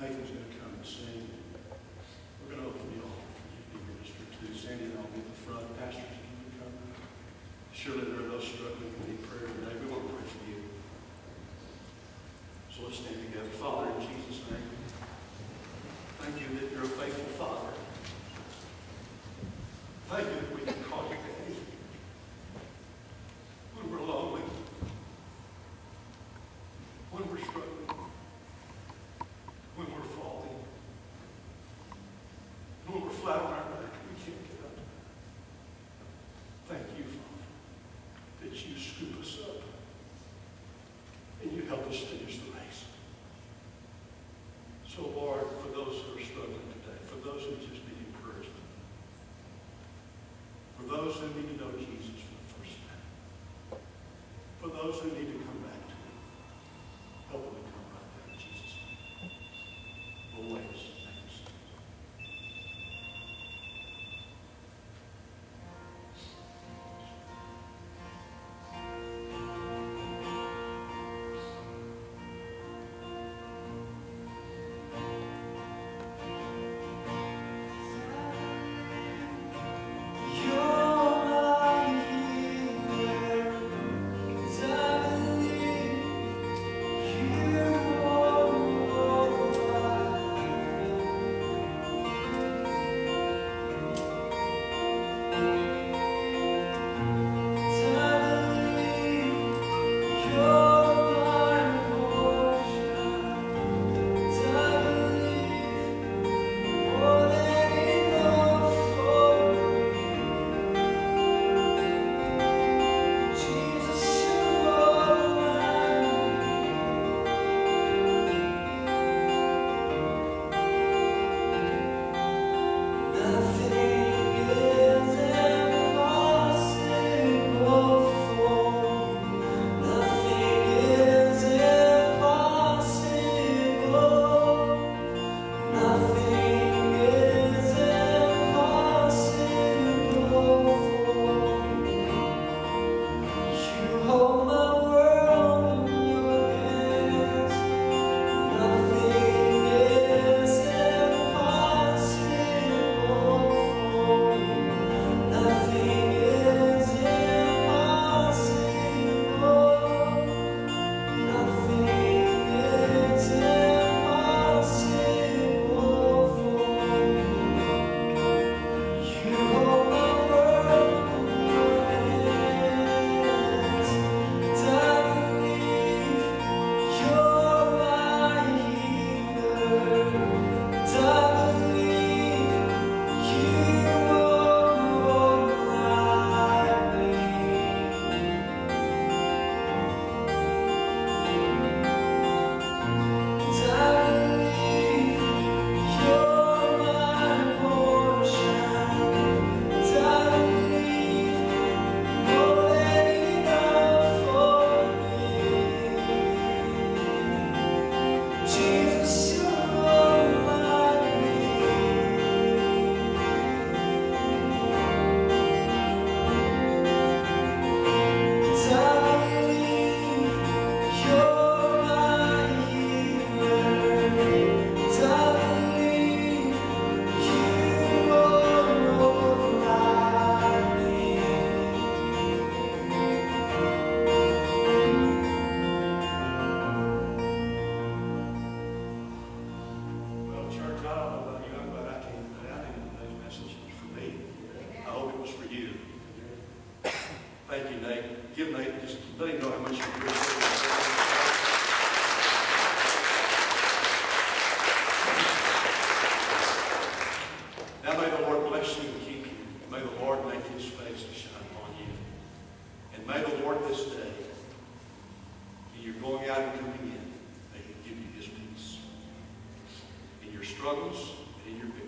Nathan's going to come and sing. We're going to open the altar for you to be ministered to. Sandy and I'll be at the front. Pastors, can you come? Surely there are those struggling who need prayer today. We want to pray for you. So let's stand together. Father, in Jesus' name, thank you that you're a faithful Father. Thank you that we can call you Daddy when we're lonely, when we're struggling, when we're falling, when we're flat on our back and we can't get up. Thank you, Father, that you scoop us up and you help us finish the race. So, Lord, for those who are struggling today, for those who just need encouragement, for those who need to know Jesus for the first time, for those who need to come back to him, help them to come right there in Jesus' name. Lord, thanks. Struggles and in your